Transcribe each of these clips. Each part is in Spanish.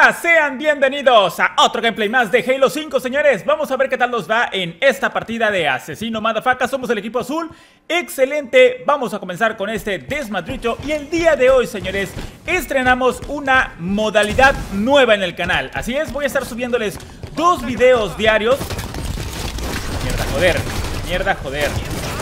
Hola, sean bienvenidos a otro gameplay más de Halo 5, señores. Vamos a ver qué tal nos va en esta partida de Asesino Motherfucker. Somos el equipo azul. Excelente, vamos a comenzar con este desmadrito. Y el día de hoy, señores, estrenamos una modalidad nueva en el canal. Así es, voy a estar subiéndoles 2 videos diarios. Mierda, joder, mierda, joder.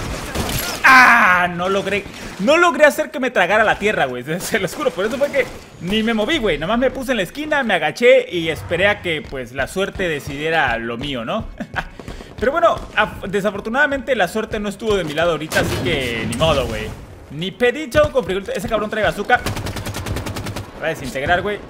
¡Ah! No logré hacer que me tragara la tierra, güey. Se los juro, por eso fue que ni me moví, güey. Nomás me puse en la esquina, me agaché y esperé a que, pues, la suerte decidiera lo mío, ¿no? Pero bueno, desafortunadamente la suerte no estuvo de mi lado ahorita, así que ni modo, güey. Ni pedito con frijoles. Ese cabrón trae bazooka. Va a desintegrar, güey.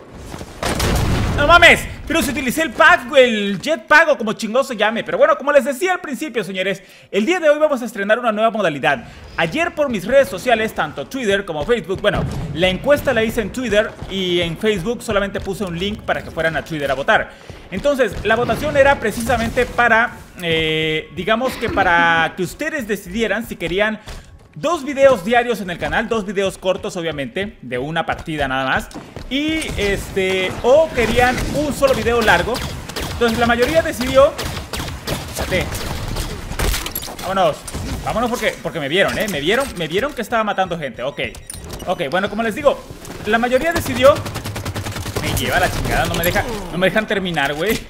¡No mames! Pero si utilicé el pack, güey, el jetpack o como chingoso llame. Pero bueno, como les decía al principio, señores, el día de hoy vamos a estrenar una nueva modalidad. Ayer por mis redes sociales, tanto Twitter como Facebook, bueno, la encuesta la hice en Twitter y en Facebook solamente puse un link para que fueran a Twitter a votar. Entonces, la votación era precisamente para, digamos que para que ustedes decidieran si querían 2 videos diarios en el canal, 2 videos cortos obviamente, de una partida nada más. Y o querían un solo video largo. Entonces la mayoría decidió. Fíjate. Vámonos. Vámonos porque me vieron, me vieron que estaba matando gente. Ok, bueno, como les digo, la mayoría decidió. Me lleva la chingada, no me dejan terminar, güey.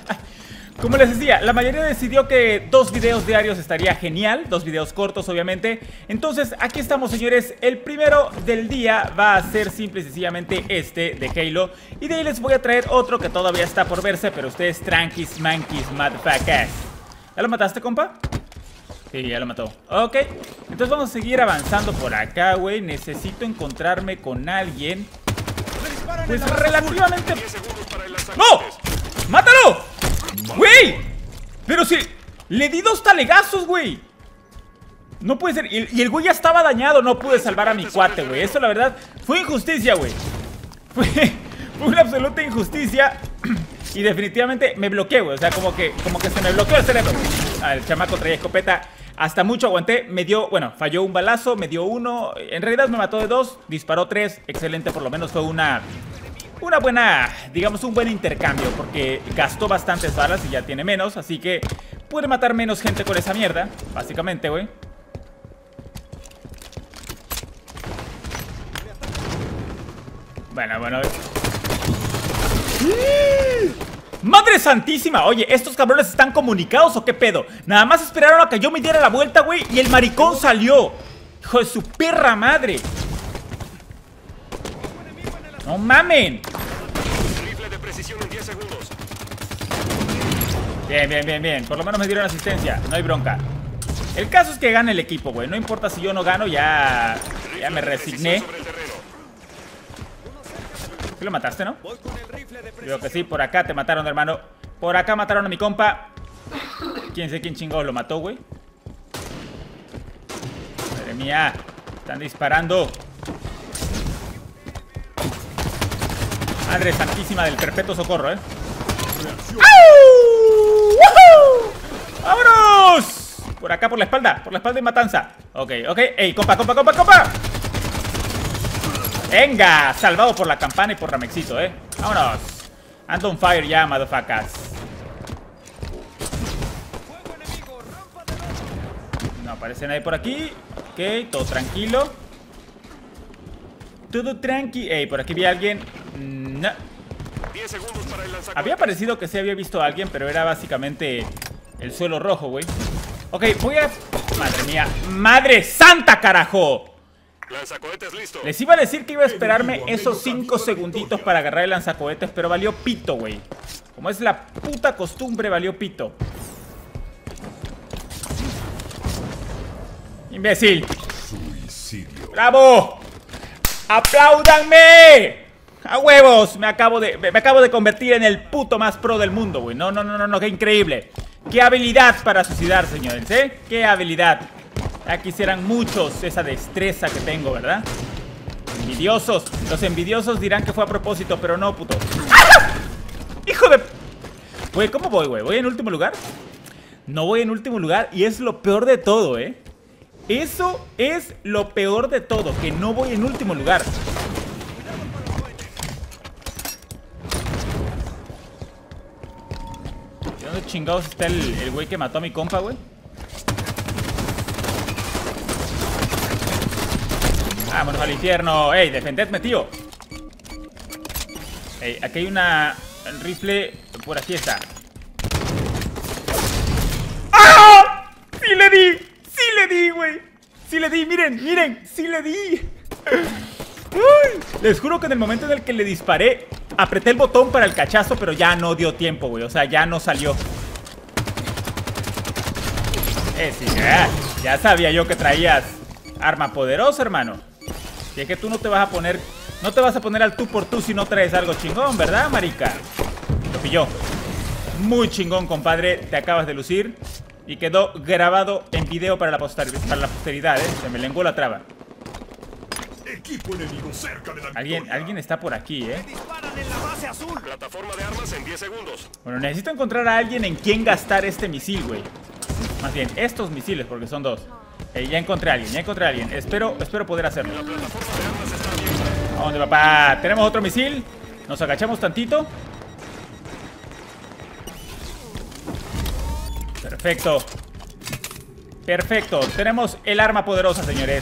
Como les decía, la mayoría decidió que 2 videos diarios estaría genial. 2 videos cortos, obviamente. Entonces, aquí estamos, señores. El primero del día va a ser simple y sencillamente este de Halo. Y de ahí les voy a traer otro que todavía está por verse, pero ustedes tranquis, manquis, motherfuckers. ¿Ya lo mataste, compa? Sí, ya lo mató. Ok, entonces vamos a seguir avanzando por acá, güey. Necesito encontrarme con alguien, pues relativamente... ¡No! ¡Mátalo! ¡Güey! Pero si... Le di 2 talegazos, güey. No puede ser. Y el güey ya estaba dañado. No pude salvar a mi cuate, güey. Eso, la verdad, fue injusticia, güey. Fue una absoluta injusticia. Y definitivamente me bloqueé, güey. O sea, como que se me bloqueó el cerebro, güey. El chamaco traía escopeta. Hasta mucho aguanté. Me dio... Bueno, falló un balazo. Me dio 1. En realidad me mató de 2. Disparó 3. Excelente. Por lo menos fue una buena, digamos, un buen intercambio, porque gastó bastantes balas y ya tiene menos, así que puede matar menos gente con esa mierda, básicamente, güey. Bueno. ¡Madre santísima! Oye, ¿estos cabrones están comunicados o qué pedo? Nada más esperaron a que yo me diera la vuelta, güey, y el maricón salió. Hijo de su perra madre. ¡No mamen! Rifle de precisión en 10 segundos. Bien. Por lo menos me dieron asistencia. No hay bronca. El caso es que gane el equipo, güey. No importa si yo no gano, ya me resigné. ¿Sí lo mataste, no? Creo que sí. Por acá te mataron, hermano. Por acá mataron a mi compa. Quién sé quién chingado lo mató, güey. Madre mía. Están disparando. Madre santísima del perpetuo socorro, ¡Au! ¡Woohoo! ¡Vámonos! Por acá, por la espalda y matanza. Ok. ¡Ey, compa! ¡Venga! Salvado por la campana y por Ramexito, ¡Vámonos! Ando on fire ya, motherfuckers. No aparece nadie por aquí. Ok, todo tranquilo. Todo tranqui. Ey, por aquí vi a alguien. No. 10 segundos para el lanzacohetes. Había parecido que sí había visto a alguien, pero era básicamente el suelo rojo, güey. Ok, voy a... Madre mía. ¡Madre santa, carajo! Lanzacohetes listo. Les iba a decir que iba a esperarme esos 5 segunditos para agarrar el lanzacohetes, pero valió pito, güey. Como es la puta costumbre, valió pito. ¡Imbécil! Suicidio. ¡Bravo! ¡Apláudanme! ¡A huevos! Me acabo de convertir en el puto más pro del mundo, güey. No, qué increíble. ¡Qué habilidad para suicidar, señores! ¡Qué habilidad! Ya quisieran muchos esa destreza que tengo, ¿verdad? Envidiosos. Los envidiosos dirán que fue a propósito, pero no, puto. ¡Ah! ¡Hijo de... Güey, ¿cómo voy, güey? ¿Voy en último lugar? No voy en último lugar y es lo peor de todo, Eso es lo peor de todo, que no voy en último lugar. chingados está el güey que mató a mi compa, güey? Vámonos al infierno. Ey, defendedme, tío. Ey, aquí hay una rifle. Por aquí está. ¡Ah! ¡Sí le di! ¡Sí le di, güey! ¡Sí le di! ¡Miren, miren! ¡Sí le di! ¡Uy! Les juro que en el momento en el que le disparé, apreté el botón para el cachazo, pero ya no dio tiempo, güey. O sea, ya no salió. Sí, ya sabía yo que traías arma poderosa, hermano. Y es que tú no te vas a poner al tú por tú si no traes algo chingón, ¿verdad, marica? Lo pilló. Muy chingón, compadre. Te acabas de lucir. Y quedó grabado en video para la posteridad, ¿eh? Se me lenguó la traba. Equipo enemigo cerca de la victoria. Alguien está por aquí, ¿eh? Disparan en la base azul. Plataforma de armas en 10 segundos. Bueno, necesito encontrar a alguien en quien gastar este misil, güey. Más bien, estos misiles, porque son dos. Ya encontré a alguien, Espero poder hacerlo. La plataforma de armas está abierta. ¿A dónde, papá? Tenemos otro misil. Nos agachamos tantito. Perfecto. Perfecto. Tenemos el arma poderosa, señores.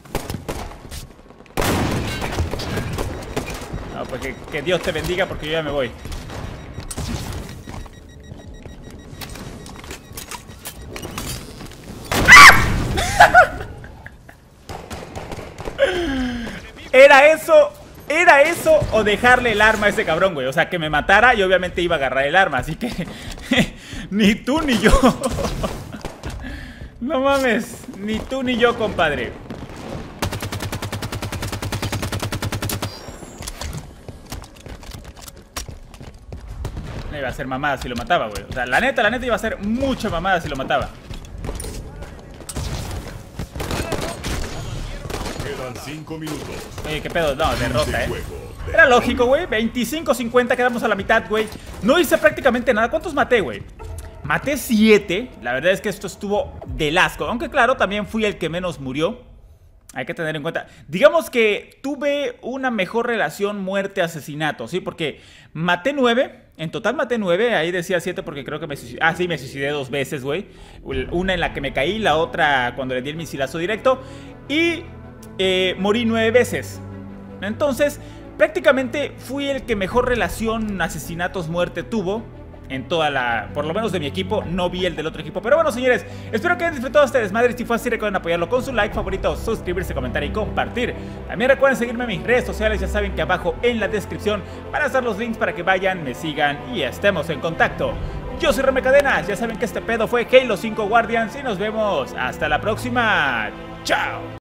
No, pues que Dios te bendiga porque yo ya me voy. Era eso o dejarle el arma a ese cabrón, güey. O sea, que me matara y obviamente iba a agarrar el arma. Así que ni tú ni yo. No mames, ni tú ni yo, compadre. Me iba a hacer mamada si lo mataba, güey. O sea, la neta iba a ser mucha mamada si lo mataba. Quedan 5 minutos. Oye, qué pedo, no, derrota, Era lógico, güey. 25-50, quedamos a la mitad, güey. No hice prácticamente nada. ¿Cuántos maté, güey? Maté 7. La verdad es que esto estuvo del asco. Aunque claro, también fui el que menos murió. Hay que tener en cuenta. Digamos que tuve una mejor relación muerte-asesinato, ¿sí? Porque maté 9. En total maté 9. Ahí decía 7 porque creo que me suicidé. Ah, sí, me suicidé 2 veces, güey. Una en la que me caí, la otra cuando le di el misilazo directo. Y morí 9 veces. Entonces, prácticamente fui el que mejor relación asesinatos-muerte tuvo en toda la, por lo menos de mi equipo. No vi el del otro equipo, pero bueno, señores, espero que hayan disfrutado este desmadre. Si fue así, recuerden apoyarlo con su like, favorito, suscribirse, comentar y compartir. También recuerden seguirme en mis redes sociales. Ya saben que abajo en la descripción van a estar los links para que vayan, me sigan y estemos en contacto. Yo soy Reme Cadenas. Ya saben que este pedo fue Halo 5 Guardians y nos vemos hasta la próxima. Chao.